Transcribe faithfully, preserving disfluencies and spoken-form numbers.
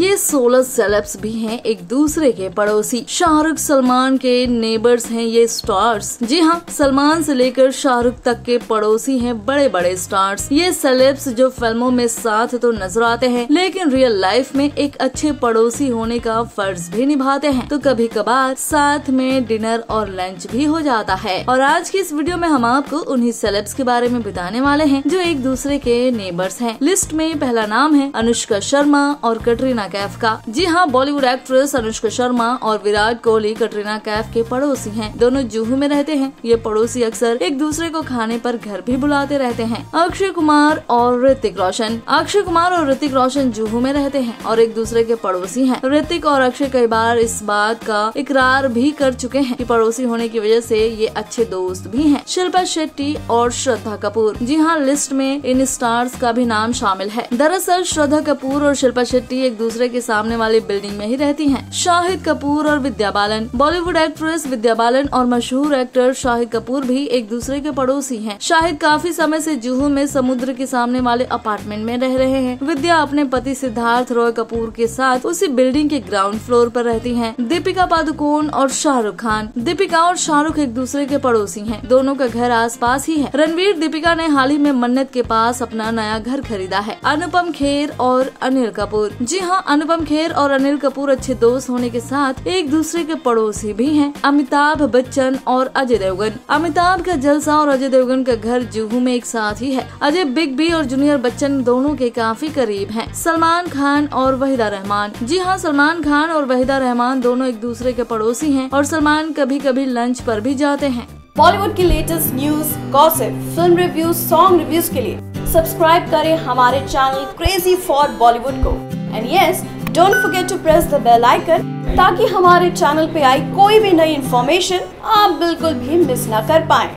ये सोलह सेलेब्स भी हैं एक दूसरे के पड़ोसी। शाहरुख सलमान के नेबर्स हैं ये स्टार्स। जी हाँ, सलमान से लेकर शाहरुख तक के पड़ोसी हैं बड़े बड़े स्टार्स। ये सेलेब्स जो फिल्मों में साथ तो नजर आते हैं, लेकिन रियल लाइफ में एक अच्छे पड़ोसी होने का फर्ज भी निभाते हैं। तो कभी कभार साथ में डिनर और लंच भी हो जाता है। और आज की इस वीडियो में हम आपको उन्हीं सेलेब्स के बारे में बताने वाले हैं जो एक दूसरे के नेबर्स हैं। लिस्ट में पहला नाम है अनुष्का शर्मा और कटरीना कैफ का। जी हाँ, बॉलीवुड एक्ट्रेस अनुष्का शर्मा और विराट कोहली कटरीना कैफ के पड़ोसी हैं। दोनों जुहू में रहते हैं। ये पड़ोसी अक्सर एक दूसरे को खाने पर घर भी बुलाते रहते हैं। अक्षय कुमार और ऋतिक रोशन अक्षय कुमार और ऋतिक रोशन जुहू में रहते हैं और एक दूसरे के पड़ोसी हैं। ऋतिक और अक्षय कई बार इस बात का इकरार भी कर चुके हैं कि पड़ोसी होने की वजह से ये अच्छे दोस्त भी हैं। शिल्पा शेट्टी और श्रद्धा कपूर। जी हाँ, लिस्ट में इन स्टार्स का भी नाम शामिल है। दरअसल श्रद्धा कपूर और शिल्पा शेट्टी एक दूसरे के सामने वाली बिल्डिंग में ही रहती हैं। शाहिद कपूर और विद्या बालन बॉलीवुड एक्ट्रेस विद्या बालन और मशहूर एक्टर शाहिद कपूर भी एक दूसरे के पड़ोसी हैं। शाहिद काफी समय से जुहू में समुद्र के सामने वाले अपार्टमेंट में रह रहे हैं। विद्या अपने पति सिद्धार्थ रॉय कपूर के साथ उसी बिल्डिंग के ग्राउंड फ्लोर पर रहती हैं। दीपिका पादुकोण और शाहरुख खान दीपिका और शाहरुख एक दूसरे के पड़ोसी हैं। दोनों का घर आस पास ही है। रणवीर दीपिका ने हाल ही में मन्नत के पास अपना नया घर खरीदा है। अनुपम खेर और अनिल कपूर। जी हाँ, अनुपम खेर और अनिल कपूर अच्छे दोस्त होने के साथ एक दूसरे के पड़ोसी भी हैं। अमिताभ बच्चन और अजय देवगन अमिताभ का जलसा और अजय देवगन का घर जुहू में एक साथ ही है। अजय बिग बी और जूनियर बच्चन दोनों के काफी करीब हैं। सलमान खान और वहीदा रहमान। जी हाँ, सलमान खान और वहीदा रहमान दोनों एक दूसरे के पड़ोसी हैं और सलमान कभी कभी लंच पर भी जाते हैं। बॉलीवुड की latest news, gossip, film reviews, song reviews के लिए सब्सक्राइब करें हमारे चैनल क्रेजी फॉर बॉलीवुड को। And yes, don't forget to press the bell icon ताकि हमारे चैनल पे आई कोई भी नई इन्फॉर्मेशन आप बिल्कुल भी मिस ना कर पाएं।